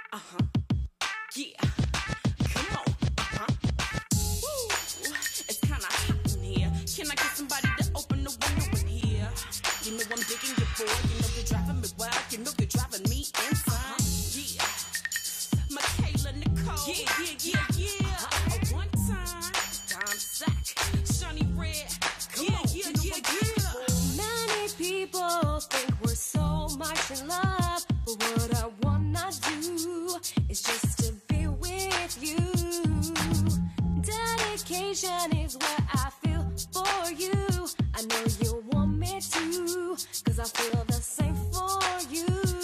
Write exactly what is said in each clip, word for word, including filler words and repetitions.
Uh-huh. Yeah. Come on. Uh-huh. Woo. It's kinda hot in here. Can I get somebody to open the window in here? You know I'm digging your boy. You know you're driving me wild. You know you're driving me inside. Yeah. Makayla, Nikol. Yeah, yeah, yeah, yeah. Uh-huh. One time. Dime sack. Shiny red. Come yeah, on. Yeah, you know yeah, yeah. Many people think we're so much in love, but what I wanna do is just to be with you. Dedication is what I feel for you. I know you want me to, cause I feel the same for you.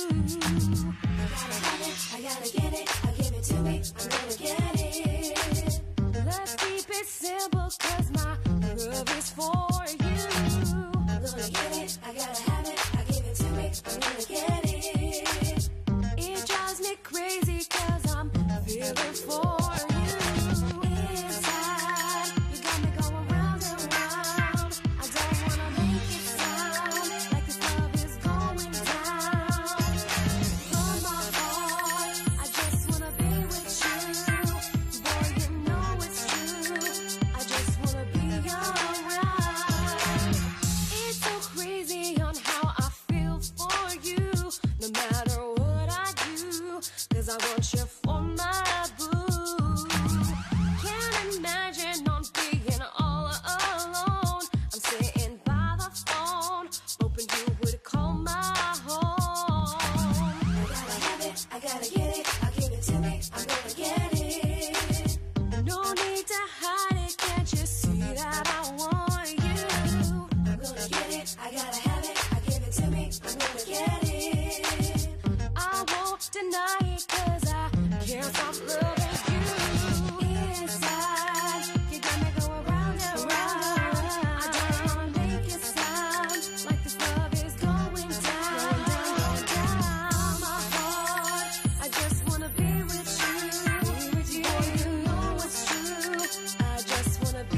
I gotta have it, I gotta get it, I give it to me, I'm gonna get it. Let's keep it simple, cause my love is for you. I'm gonna get it, I gotta have it, I give it to me, I'm gonna get it. It drives me crazy cause I'm feeling for you. Inside, you got me going round and round. I don't wanna make it sound like this love is going down. From my heart, I just wanna be with you. Boy, you know it's true. I just wanna be around. It's so crazy on how I feel for you. No matter what I do, cause I want you for my boo. Can't imagine on being all alone. I'm sitting by the phone, hoping you would call my home. I gotta have it, I gotta get it, I give it to me, I'm gonna get it. No need to hide it, can't you see that I want you? I'm gonna get it, I gotta have it, I give it to me, I'm gonna get it. I won't deny it, cause I can't stop loving you. Inside, you got me going round and round. I don't wanna make it sound like this love is going down, down, down. My heart, I just wanna be with you. Boy, you know it's true. I just wanna be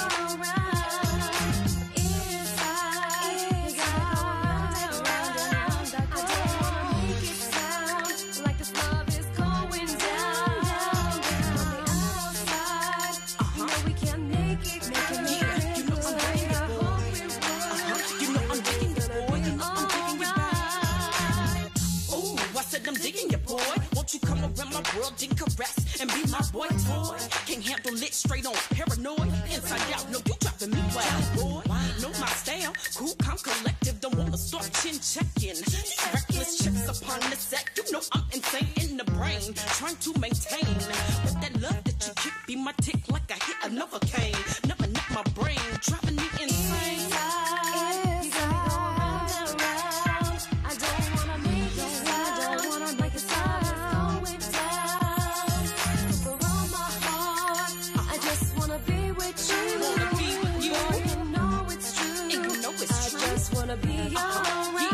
around. Inside, you got me going round and round. I don't wanna make it sound like this love is going down, down, down. On the outside, you know we can make it, make it, make it. You know I'm digging your boy. Uh-huh. You know I'm digging your boy. You know I'm digging your boy. Ooh, I said I'm digging your boy. Won't you come around my world and caress and be my boy toy? Can't handle it straight on paranoid. Inside out, no, you dropping me wild, boy. Know my style, cool, calm, collective. Don't wanna start chin checking. These reckless chicks upon the set. You know I'm insane in the brain, trying to maintain. But that love that you keep be my tick like I hit another cane. Never knock my brain, driving me insane. Inside, you got me going round and round. I don't wanna make it sound, don't wanna make it sound is going down. For all my heart, I just wanna be with you. Wanna be with you. Boy, you know it's true. And you know it's I true. just wanna be Uh-huh. around.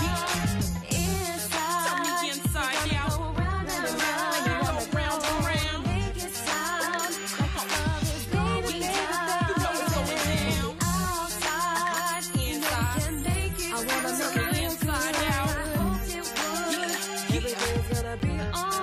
Inside, Tell me inside you got me out. going round and round. And you go round and round. Make it sound like the love is going down. You know it's going down. Outside, you know Inside. you can make it. I wanna make it inside out. I hoped it would. Yeah, yeah. Everything's gonna be alright.